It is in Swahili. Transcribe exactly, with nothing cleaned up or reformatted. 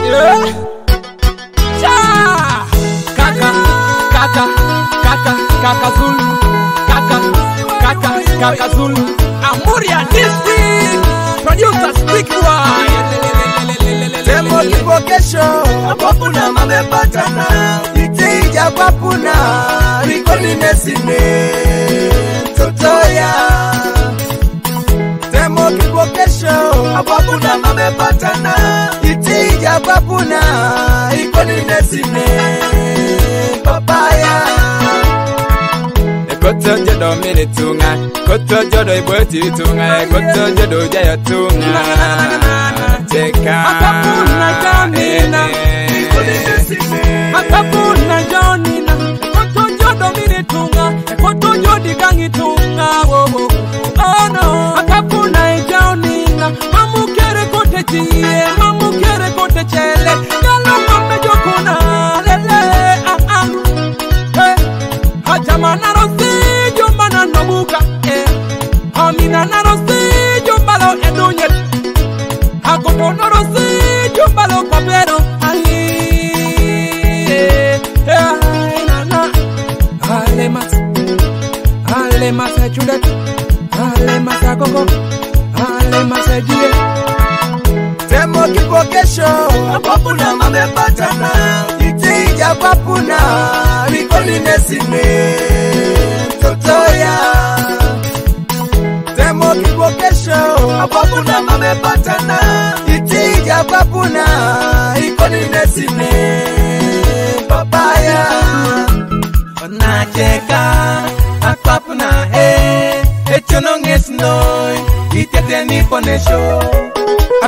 Yeah. Cha. Kaka, kaka, kaka, kaka Zulu. Kaka, kaka, kaka Zulu. Amuria district. Producer speak wide. Temo kipokesho, apopuna mamepatana. Itija papuna, rikoni nesime. Totoya. Temo kipokesho, apopuna mamepatana. Itija papuna, rikoni nesime. Papaya. Koto jodo mini tunga, koto jodo ibweti tunga, koto jodo jaya tunga. Cheka Akapuna jamina, akapuna jonina, koto jodo mini tunga, koto jodi gangi tunga. Oh no, akapuna jonina, mamu kere kote chie, mamu kere kote chele, yalo mame jokuna lele ah ah. Hey, hajamana rosi jomana nobuka, eh, hamina na rosi jombalo edunye. Akoto norosi jumbalo kapero ahi eh na na ale mas ale mas judet ale mas gogo ale mas jie. Temo kipokesho, apopuna mamepatana. Itija papuna, rikoni nesime. Totoya. Temo kipokesho, apopuna mamepatana. Itija papuna, rikoni nesime. Papaya. Onacheka, apopuna eh. Echono ngesnoi, itete niponesho.